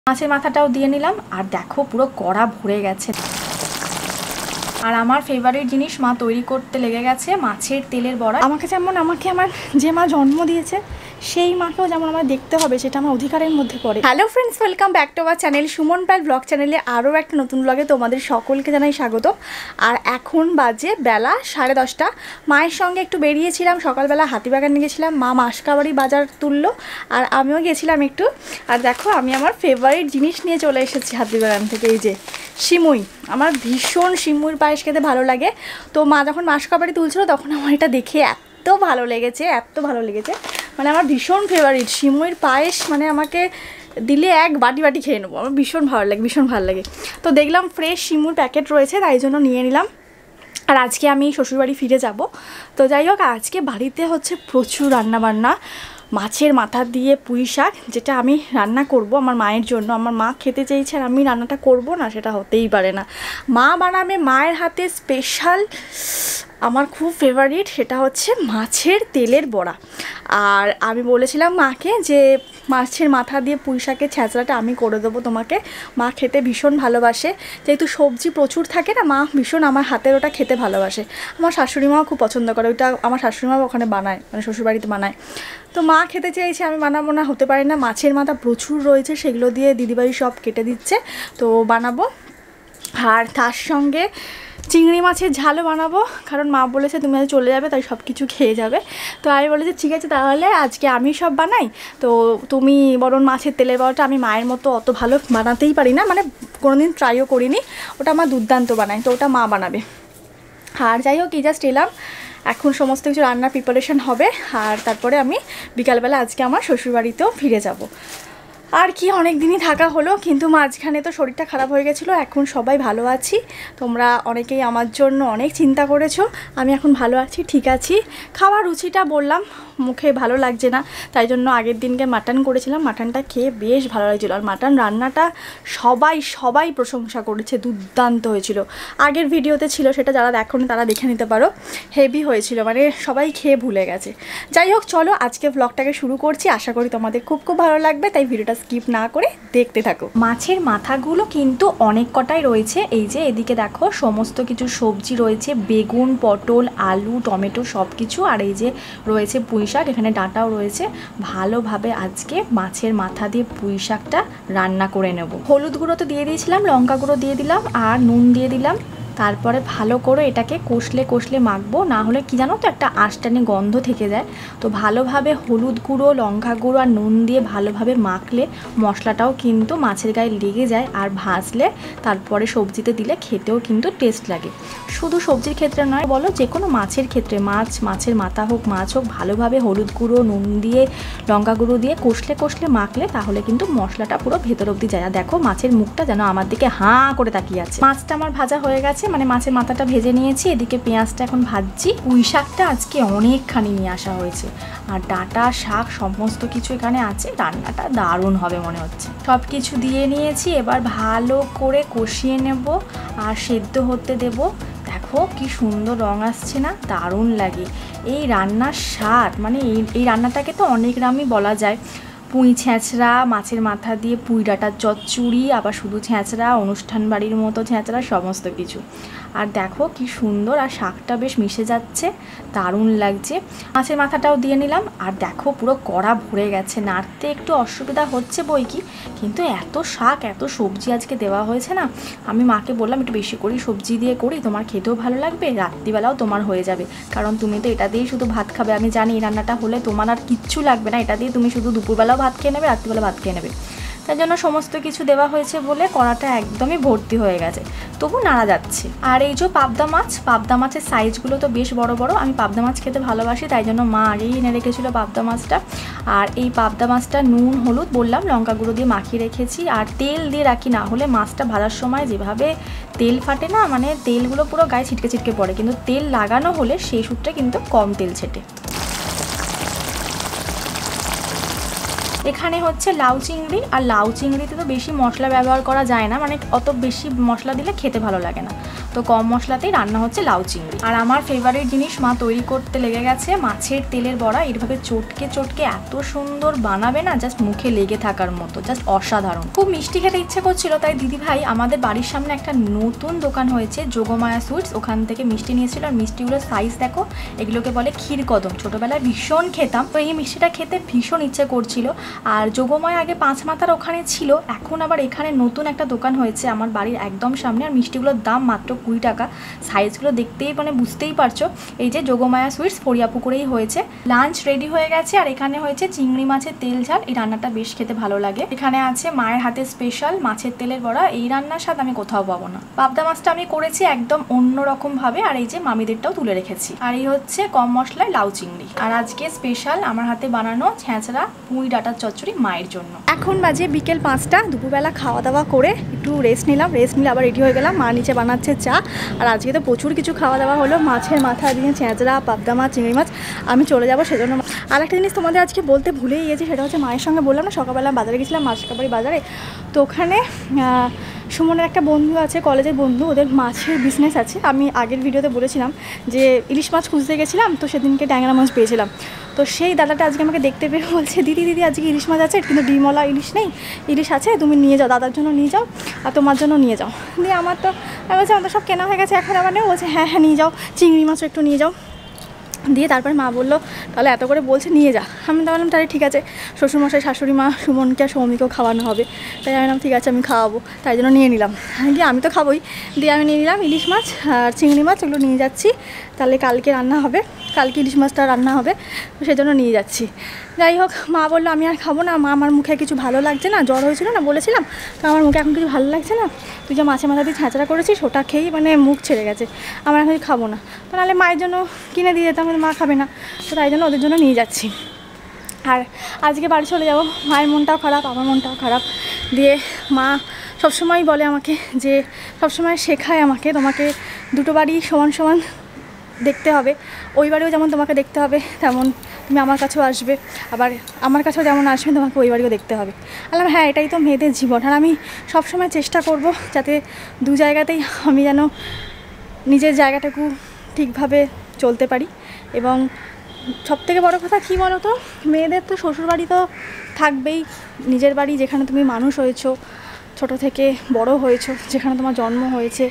মাছের মাথাটাও দিয়ে নিলাম। আর দেখো পুরো কড়া ভরে গেছে। আর আমার ফেভারিট জিনিস মা তৈরি করতে লেগে গেছে, মাছের তেলের বড়া। আমাকে আমার যে মা জন্ম দিয়েছে সেই মাকেও যেমন আমার দেখতে হবে, সেটা আমার অধিকারের মধ্যে পড়ে। Hello friends, welcome back to our channel Suman Pal blog চ্যানেলে আরও একটা নতুন ব্লগে তোমাদের সকলকে জানাই স্বাগত। আর এখন বাজে বেলা 10:30। মায়ের সঙ্গে একটু বেরিয়েছিলাম, সকালবেলা হাতিবাগানে গেছিলাম, মা মাসকাবাড়ি বাজার তুললো আর আমিও গেছিলাম একটু। আর দেখো আমি আমার ফেভারিট জিনিস নিয়ে চলে এসেছি হাতিবাগান থেকে, এই যে সিমুই। আমার ভীষণ সিমুইর পায়েস খেতে ভালো লাগে। তো মা যখন মাসকাবাড়ি তুলছিল তখন আমার এটা দেখে এত ভালো লেগেছে, মানে আমার ভীষণ ফেভারিট সিমুইর পায়েস। মানে আমাকে দিলে এক বাটি খেয়ে নেবো, আমার ভীষণ ভালো লাগে। তো দেখলাম ফ্রেশ সিমুর প্যাকেট রয়েছে, তাই জন্য নিয়ে নিলাম। আর আজকে আমি শ্বশুরবাড়ি ফিরে যাব। তো যাই হোক, আজকে বাড়িতে হচ্ছে প্রচুর রান্নাবান্না। মাছের মাথা দিয়ে পুঁই শাক, যেটা আমি রান্না করব আমার মায়ের জন্য। আমার মা খেতে চেয়েছে আর আমি রান্নাটা করব না, সেটা হতেই পারে না। মা বানাবে মায়ের হাতে স্পেশাল, আমার খুব ফেভারিট, সেটা হচ্ছে মাছের তেলের বড়া। আর আমি বলেছিলাম মাকে যে মাছের মাথা দিয়ে পুঁই শাকের ছ্যাঁচড়াটা আমি করে দেবো তোমাকে। মা খেতে ভীষণ ভালোবাসে, যেহেতু সবজি প্রচুর থাকে না, মা ভীষণ আমার হাতের ওটা খেতে ভালোবাসে। আমার শাশুড়িমাও খুব পছন্দ করে ওইটা, আমার শাশুড়িমাও ওখানে বানায়, মানে শ্বশুরবাড়িতে বানায়। তো মা খেতে চেয়েছে, আমি বানাবো না, হতে পারে না। মাছের মাথা প্রচুর রয়েছে, সেগুলো দিয়ে দিদিবাড়ি সব কেটে দিচ্ছে, তো বানাবো। আর তার সঙ্গে চিংড়ি মাছের ঝালও বানাবো, কারণ মা বলেছে তুমি আজ চলে যাবে, তাই সব কিছু খেয়ে যাবে। তো আমি বলেছি ঠিক আছে, তাহলে আজকে আমি সব বানাই, তো তুমি বরং মাছের তেলের বড়াটা, আমি মায়ের মতো অত ভালো বানাতেই পারি না, মানে কোনোদিন ট্রাইও করিনি, ওটা আমার দুর্দান্ত বানায়, তো ওটা মা বানাবে। আর যাই হোক, এই জাস্ট এলাম, এখন সমস্ত কিছু রান্নার প্রিপারেশন হবে। আর তারপরে আমি বিকালবেলা আজকে আমার শ্বশুরবাড়িতেও ফিরে যাব। আর কি অনেক দিনই থাকা হলো, কিন্তু মাঝখানে তো শরীরটা খারাপ হয়ে গেছিলো। এখন সবাই ভালো আছি, তোমরা অনেকেই আমার জন্য অনেক চিন্তা করেছো। আমি এখন ভালো আছি, ঠিক আছি। খাওয়ার রুচিটা বললাম মুখে ভালো লাগছে না, তাই জন্য আগের দিনকে মাটন করেছিলাম, মাটনটা খেয়ে বেশ ভালো লাগছিলো। আর মাটন রান্নাটা সবাই প্রশংসা করেছে, দুর্দান্ত হয়েছিল। আগের ভিডিওতে ছিল, সেটা যারা দেখোনি তারা দেখে নিতে পারো, হেভি হয়েছিল, মানে সবাই খেয়ে ভুলে গেছে। যাই হোক, চলো আজকে ব্লগটাকে শুরু করছি, আশা করি তোমাদের খুব ভালো লাগবে, তাই ভিডিওটা স্কিপ না করে দেখতে থাকো। মাছের মাথাগুলো কিন্তু অনেক কটাই রয়েছে, এই যে এদিকে দেখো সমস্ত কিছু সবজি রয়েছে, বেগুন, পটল, আলু, টমেটো সব কিছু। আর এই যে রয়েছে পুঁই শাক, এখানে ডাঁটাও রয়েছে। ভালোভাবে আজকে মাছের মাথা দিয়ে পুঁই শাকটা রান্না করে নেব। হলুদ গুঁড়ো তো দিয়ে দিয়েছিলাম, লঙ্কা গুঁড়ো দিয়ে দিলাম আর নুন দিয়ে দিলাম। তারপরে ভালো করে এটাকে কষলে মাখবো, না হলে কি জানো তো একটা আঁশটানি গন্ধ থেকে যায়। তো ভালোভাবে হলুদ গুঁড়ো, লঙ্কা গুঁড়ো আর নুন দিয়ে ভালোভাবে মাখলে মশলাটাও কিন্তু মাছের গায়ে লেগে যায়, আর ভাজলে তারপরে সবজিতে দিলে খেতেও কিন্তু টেস্ট লাগে। শুধু সবজির ক্ষেত্রে নয়, বলো যে কোনো মাছের ক্ষেত্রে, মাছের মাথা হোক মাছ হোক, ভালোভাবে হলুদ গুঁড়ো, নুন দিয়ে, লঙ্কা গুঁড়ো দিয়ে কষলে মাখলে তাহলে কিন্তু মশলাটা পুরো ভেতর অবধি যায়। আর দেখো মাছের মুখটা যেন আমার দিকে হাঁ করে তাকিয়ে আছে। মাছটা আমার ভাজা হয়ে গেছে, মানে মাছের মাথাটা ভেজে নিয়েছি, এদিকে পেঁয়াজটা এখন ভাজছি। পুঁই শাকটা আজকে অনেকখানি নিয়ে আসা হয়েছে, আর ডাঁটা শাক সমস্ত কিছু এখানে আছে, রান্নাটা দারুণ হবে মনে হচ্ছে। সব কিছু দিয়ে নিয়েছি, এবার ভালো করে কষিয়ে নেব আর সেদ্ধ হতে দেব। দেখো কি সুন্দর রং আসছে না, দারুণ লাগে এই রান্নার স্বাদ। মানে এই রান্নাটাকে তো অনেক নামই বলা যায়, পুঁই ছ্যাঁচড়া, মাছের মাথা দিয়ে পুঁই ডাঁটার চচ্চড়ি, আবার শুধু ছ্যাঁচড়া, অনুষ্ঠান বাড়ির মতো ছ্যাঁচড়া, সমস্ত কিছু। আর দেখো কি সুন্দর, আর শাকটা বেশ মিশে যাচ্ছে, দারুণ লাগছে। মাছের মাথাটাও দিয়ে নিলাম। আর দেখো পুরো কড়া ভরে গেছে, নাড়তে একটু অসুবিধা হচ্ছে বই কি, কিন্তু এত শাক এত সবজি আজকে দেওয়া হয়েছে না, আমি মাকে বললাম একটু বেশি করে সবজি দিয়ে করি, তোমার খেতেও ভালো লাগবে, রাত্রিবেলাও তোমার হয়ে যাবে, কারণ তুমি তো এটা দিয়েই শুধু ভাত খাবে। আমি জানি এই রান্নাটা হলে তোমার আর কিচ্ছু লাগবে না, এটা দিয়ে তুমি শুধু দুপুরবেলাও ভাত খেয়ে নেবে, রাত্রিবেলা ভাত খেয়ে নেবে। তার জন্য সমস্ত কিছু দেওয়া হয়েছে বলে কড়াটা একদমই ভর্তি হয়ে গেছে, তবু নাড়া যাচ্ছে। আর এই যে পাবদা মাছের সাইজগুলো তো বেশ বড় বড়, আমি পাবদা মাছ খেতে ভালোবাসি, তাই জন্য মা আগেই এনে রেখেছিল পাবদা মাছটা। আর এই পাবদা মাছটা নুন হলুদ বললাম লঙ্কা গুঁড়ো দিয়ে মাখিয়ে রেখেছি, আর তেল দিয়ে রাখি, না হলে মাছটা ভাজার সময় যেভাবে তেল ফাটে না, মানে তেলগুলো পুরো গায়ে ছিটকে পড়ে, কিন্তু তেল লাগানো হলে সেই সূত্রে কিন্তু কম তেল ছেটে। এখানে হচ্ছে লাউ চিংড়ি, আর লাউ চিংড়িতে তো বেশি মশলা ব্যবহার করা যায় না, মানে অত বেশি মশলা দিলে খেতে ভালো লাগে না, তো কম মশলাতেই রান্না হচ্ছে লাউ চিংড়ি। আর আমার ফেভারিট জিনিস মা তৈরি করতে লেগে গেছে মাছের তেলের বড়া। এইভাবে চটকে চটকে এত সুন্দর বানাবে না, জাস্ট মুখে লেগে থাকার মতো, জাস্ট অসাধারণ। খুব মিষ্টি খেতে ইচ্ছে করছিল, তাই দিদিভাই আমাদের বাড়ির সামনে একটা নতুন দোকান হয়েছে যোগমায়া সুইটস, ওখান থেকে মিষ্টি নিয়েছিল। আর মিষ্টিগুলোর সাইজ দেখো, এগুলোকে বলে ক্ষীর কদম। ছোটোবেলায় ভীষণ খেতাম, তো এই মিষ্টিটা খেতে ভীষণ ইচ্ছে করছিল। আর যোগমায়া আগে 5 মাথার ওখানে ছিল, এখন আবার এখানে নতুন একটা দোকান হয়েছে আমার বাড়ির একদম সামনে। আর মিষ্টিগুলোর দাম মাত্র 20 টাকা। সাইজগুলো দেখতেই মানে বুঝতেই পারছো। এই যে যোগমায়া সুইটস ফরিয়াপুকুরেই হয়েছে। লাঞ্চ রেডি হয়ে গেছে, আর এখানে হয়েছে চিংড়ি মাছের তেল ঝাল। এই রান্নাটা বেশ খেতে ভালো লাগে। এখানে আছে মায়ের হাতে স্পেশাল মাছের তেলের বড়া। এই রান্নার স্বাদ আমি কোথাও পাবো না। পাবদা মাছটা আমি করেছি একদম অন্যরকম ভাবে, আর এই যে মামিদেরটাও তুলে রেখেছি। আর এই হচ্ছে কম মশলায় লাউ চিংড়ি। আর আজকে স্পেশাল আমার হাতে বানানো ছেঁচড়া পুঁই ডাঁটার চচ্চড়ি মায়ের জন্য। এখন বাজে বিকেল 5টা। দুপুরবেলা খাওয়া দাওয়া করে একটু রেস্ট নিলাম, রেস্ট নিলে আবার রেডি হয়ে গেলাম। মা নিচে বানাচ্ছে চা। আর আজকে তো প্রচুর কিছু খাওয়া দাওয়া হলো, মাছের মাথা দিয়ে ছেঁচড়া, পাবদা মাছ, চিংড়ি মাছ। আমি চলে যাবো সেজন্য। আর একটা জিনিস তোমাদের আজকে বলতে ভুলেই গিয়েছি, সেটা হচ্ছে মায়ের সঙ্গে বললাম না সকালবেলা বাজারে গেছিলাম, মাসকাবাড়ি বাজারে। তো ওখানে সুমনের একটা বন্ধু আছে, কলেজের বন্ধু, ওদের মাছের বিজনেস আছে। আমি আগের ভিডিওতে বলেছিলাম যে ইলিশ মাছ খুঁজতে গেছিলাম, তো সেদিনকে ট্যাংরা মাছ পেয়েছিলাম। তো সেই দাদাটা আজকে আমাকে দেখতে পেয়ে বলছে, দিদি দিদি আজকে ইলিশ মাছ আছে, কিন্তু ডিমওয়ালা ইলিশ নেই, ইলিশ আছে, তুমি নিয়ে যাও, দাদার জন্য নিয়ে যাও আর তোমার জন্য নিয়ে যাও। দিয়ে আমার তো আমি বলছি আমার তো সব কেনা হয়ে গেছে, এখন আবার নেই। বলছে হ্যাঁ হ্যাঁ নিয়ে যাও, চিংড়ি মাছও একটু নিয়ে যাও। দিয়ে তারপরে মা বললো তাহলে এত করে বলছে নিয়ে যা। আমি তো বললাম তাহলে ঠিক আছে, শ্বশুরমশাই শাশুড়ি মা সুমনকে আর সৌমিকেও খাওয়ানো হবে, তাই আমি বললাম ঠিক আছে আমি খাওয়াবো, তাই জন্য নিয়ে নিলাম। দিয়ে আমি তো খাবোই, দিয়ে আমি নিয়ে নিলাম ইলিশ মাছ আর চিংড়ি মাছ, ওগুলো নিয়ে যাচ্ছি। তাহলে কালকে রান্না হবে, কালকে ইলিশ মাছটা রান্না হবে, তো সেই জন্য নিয়ে যাচ্ছি। যাই হোক, মা বললো আমি আর খাবো না, মা আমার মুখে কিছু ভালো লাগছে না, জ্বর হয়েছিল না বলেছিলাম, তো আমার মুখে এখন কিছু ভালো লাগছে না, তুই যে মাছে মাথা দিয়ে ছাঁচড়া করেছিস ওটা খেয়েই মানে মুখ ছেড়ে গেছে, আমার এখন খাবো না। তো নাহলে মায়ের জন্য কিনে দিয়ে যেতাম, মা খাবে না, তো তাই জন্য ওদের জন্য নিয়ে যাচ্ছি। আর আজকে বাড়ি চলে যাব, মায়ের মনটাও খারাপ, আমার মনটাও খারাপ। দিয়ে মা সবসময় বলে আমাকে, যে সবসময় শেখায় আমাকে, তোমাকে দুটো বাড়ি সমান সমান দেখতে হবে, ওই বাড়িও যেমন তোমাকে দেখতে হবে, তেমন তুমি আমার কাছেও আসবে, আবার আমার কাছেও যেমন আসবে তোমাকে ওই বাড়িও দেখতে হবে। বললাম হ্যাঁ এটাই তো মেয়েদের জীবন। আর আমি সবসময় চেষ্টা করব যাতে দু জায়গাতেই আমি যেন নিজের জায়গাটাকে ঠিকভাবে চলতে পারি। এবং সবথেকে বড় কথা কী বলো তো, মেয়েদের তো শ্বশুরবাড়ি তো থাকবেই, নিজের বাড়ি যেখানে তুমি মানুষ হয়েছো, ছোট থেকে বড় হয়েছো, যেখানে তোমার জন্ম হয়েছে,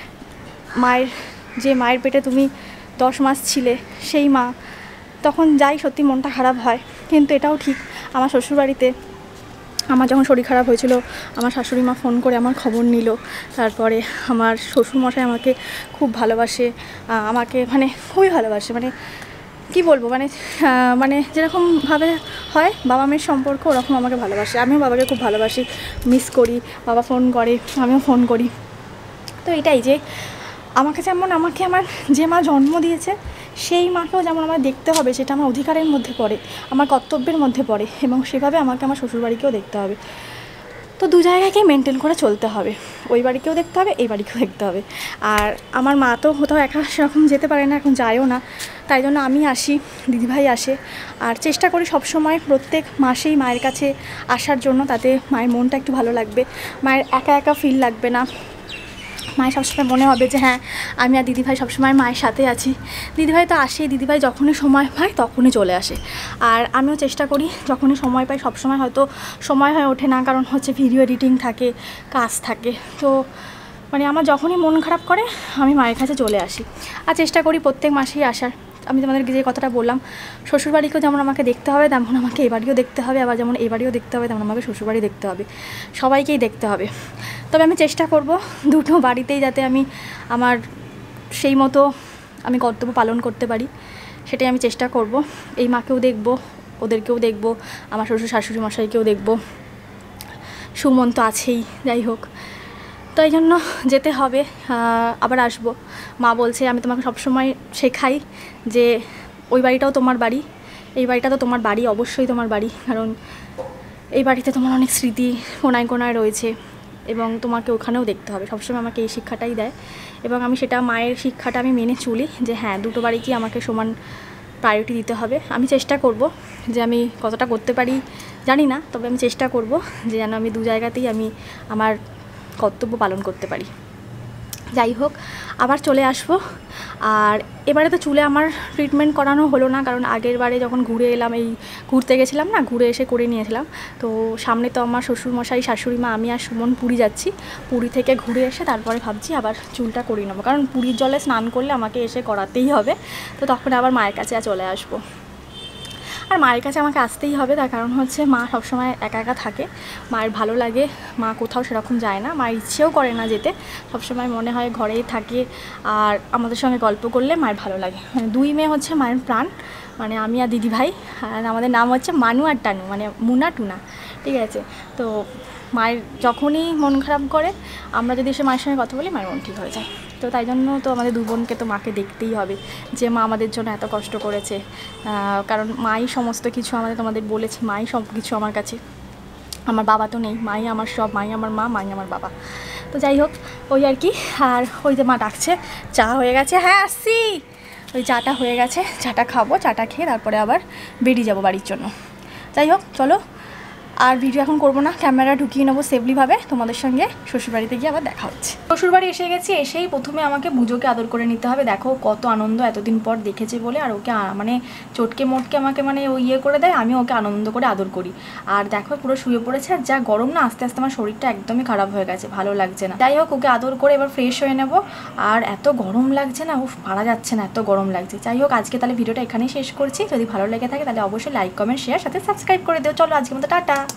মায়ের পেটে তুমি 10 মাস ছিলে, সেই মা, তখন যাই সত্যি মনটা খারাপ হয়। কিন্তু এটাও ঠিক, আমার শ্বশুরবাড়িতে আমার যখন শরীর খারাপ হয়েছিল, আমার শাশুড়ি মা ফোন করে আমার খবর নিল। তারপরে আমার শ্বশুরমশাই আমাকে খুব ভালোবাসে, আমাকে মানে খুবই ভালোবাসে, মানে কী বলবো, মানে যেরকমভাবে হয় বাবা মেয়ের সম্পর্ক, ওরকম আমাকে ভালোবাসে। আমিও বাবাকে খুব ভালোবাসি, মিস করি, বাবা ফোন করে, আমিও ফোন করি। তো এটাই যে আমাকে আমার যে মা জন্ম দিয়েছে, সেই মাকেও যেমন আমার দেখতে হবে, সেটা আমার অধিকারের মধ্যে পড়ে, আমার কর্তব্যের মধ্যে পড়ে, এবং সেভাবে আমাকে আমার শ্বশুরবাড়িকেও দেখতে হবে। তো দু জায়গাকেই মেনটেন করে চলতে হবে, ওই বাড়িকেও দেখতে হবে, এই বাড়িকেও দেখতে হবে। আর আমার মা তো কোথাও একা সেরকম যেতে পারে না, এখন যায়ও না, তাই জন্য আমি আসি, দিদিভাই আসে। আর চেষ্টা করি সবসময় প্রত্যেক মাসেই মায়ের কাছে আসার জন্য, তাতে মায়ের মনটা একটু ভালো লাগবে, মায়ের একা একা ফিল লাগবে না, মায়ের সবসময় মনে হবে যে হ্যাঁ আমি আর দিদিভাই সবসময় মায়ের সাথে আছি। দিদিভাই তো আসে, দিদিভাই যখনই সময় পায় তখনই চলে আসে। আর আমিও চেষ্টা করি যখনই সময় পাই, সবসময় হয়তো সময় হয়ে ওঠে না, কারণ হচ্ছে ভিডিও এডিটিং থাকে, কাজ থাকে, তো মানে আমার যখনই মন খারাপ করে আমি মায়ের কাছে চলে আসি। আর চেষ্টা করি প্রত্যেক মাসেই আসার। আমি তোমাদেরকে যে কথাটা বললাম, শ্বশুরবাড়িকেও যেমন আমাকে দেখতে হবে, তেমন আমাকে এই বাড়িও দেখতে হবে, আবার যেমন এই বাড়িও দেখতে হবে, তেমন আমাকে শ্বশুরবাড়ি দেখতে হবে, সবাইকেই দেখতে হবে। তবে আমি চেষ্টা করব দুটো বাড়িতেই যাতে আমি আমার সেই মতো আমি কর্তব্য পালন করতে পারি, সেটাই আমি চেষ্টা করব। এই মাকেও দেখব, ওদেরকেও দেখব, আমার শ্বশুর শাশুড়ি মশাইকেও দেখব, সুমন তো আছেই, যাই হোক, তো এই জন্য যেতে হবে, আবার আসবো। মা বলছে আমি তোমাকে সবসময় শেখাই যে ওই বাড়িটাও তোমার বাড়ি, এই বাড়িটা তো তোমার বাড়ি, অবশ্যই তোমার বাড়ি, কারণ এই বাড়িতে তোমার অনেক স্মৃতি কোনায় কোনায় রয়েছে, এবং তোমাকে ওখানেও দেখতে হবে। সবসময় আমাকে এই শিক্ষাটাই দেয়, এবং আমি সেটা মায়ের শিক্ষাটা আমি মেনে চলি, যে হ্যাঁ দুটো বাড়িকেই আমাকে সমান প্রায়োরিটি দিতে হবে। আমি চেষ্টা করব যে আমি কতটা করতে পারি জানি না, তবে আমি চেষ্টা করব যে যেন আমি দু জায়গাতেই আমি আমার কর্তব্য পালন করতে পারি। যাই হোক, আবার চলে আসবো। আর এবারে তো চুলে আমার ট্রিটমেন্ট করানো হলো না, কারণ আগের বারে যখন ঘুরে এলাম, এই ঘুরতে গেছিলাম না, ঘুরে এসে করে নিয়েছিলাম। তো সামনে তো আমার শ্বশুরমশাই, শাশুড়ি মা, আমি আর সুমন পুরী যাচ্ছি। পুরী থেকে ঘুরে এসে তারপরে ভাবছি আবার চুলটা করিয়ে নেবো, কারণ পুরীর জলে স্নান করলে আমাকে এসে করাতেই হবে। তো তখন আবার মায়ের কাছে চলে আসবো। আর মায়ের কাছে আমাকে আসতেই হবে, তার কারণ হচ্ছে মা সবসময় একা একা থাকে, মায়ের ভালো লাগে, মা কোথাও সেরকম যায় না, মায়ের ইচ্ছেও করে না যেতে, সবসময় মনে হয় ঘরেই থাকে। আর আমাদের সঙ্গে গল্প করলে মায়ের ভালো লাগে। মানে দুই মেয়ে হচ্ছে মায়ের প্রাণ, মানে আমি আর দিদি ভাই। আর আমাদের নাম হচ্ছে মানু আর টানু, মানে মুনা টুনা, ঠিক আছে। তো মায়ের যখনই মন খারাপ করে, আমরা যদি এসে মায়ের সঙ্গে কথা বলি, মায়ের মন ঠিক হয়ে যায়। তো তাই জন্য তো আমাদের দু বোনকে তো মাকে দেখতেই হবে, যে মা আমাদের জন্য এত কষ্ট করেছে। কারণ মাই সমস্ত কিছু তোমাদের বলেছে, মাই সব কিছু আমার কাছে। আমার বাবা তো নেই, মাই আমার সব, মাই আমার মা, মাই আমার বাবা। তো যাই হোক, ওই আর কি। আর ওই যে মা ডাকছে, চা হয়ে গেছে, হ্যাঁ আসছি। ওই চাটা হয়ে গেছে, চাটা খাবো, চাটা খেয়ে তারপরে আবার বেরিয়ে যাবো বাড়ির জন্য। যাই হোক, চলো। আর ভিডিও এখন করবো না, ক্যামেরা ঢুকিয়ে নেবো সেফলিভাবে। তোমাদের সঙ্গে শ্বশুরবাড়িতে গিয়ে আবার দেখা হচ্ছে। শ্বশুরবাড়ি এসে গেছি, এসেই প্রথমে আমাকে বুজোকে আদর করে নিতে হবে। দেখো কত আনন্দ, এতদিন পর দেখেছে বলে। আর ওকে মানে চটকে মটকে আমাকে মানে ও ইয়ে করে দেয়, আমি ওকে আনন্দ করে আদর করি। আর দেখো পুরো শুয়ে পড়েছে, আর যা গরম না, আস্তে আস্তে আমার শরীরটা একদমই খারাপ হয়ে গেছে, ভালো লাগছে না। যাই হোক, ওকে আদর করে এবার ফ্রেশ হয়ে নেবো। আর এত গরম লাগছে না, পারা যাচ্ছে না, এত গরম লাগছে। যাই হোক, আজকে তাহলে ভিডিওটা এখানেই শেষ করছি। যদি ভালো লেগে থাকে তাহলে অবশ্যই লাইক, কমেন্ট, শেয়ার, সাথে সাবস্ক্রাইব করে দিও। চলো আজকের মতো টাটা।